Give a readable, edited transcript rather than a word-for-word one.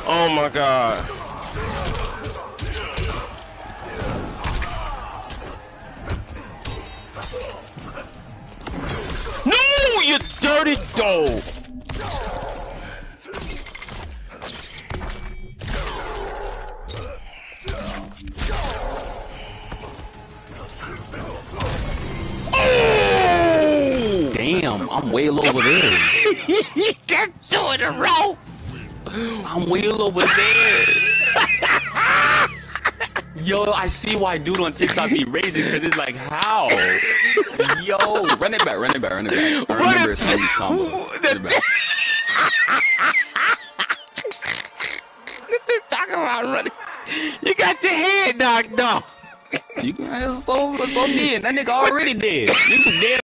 Oh my god. No, you dirty dog. Oh! Damn, I'm way over there. You got two in a row. I'm way over there. Yo, I see why dude on TikTok be raging because it's like, how? Yo, run it back, run it back, run it back. I remember some of these combos. Run it back. Talking about running. You got your head knocked off. You guys so me. That nigga already dead. You dead.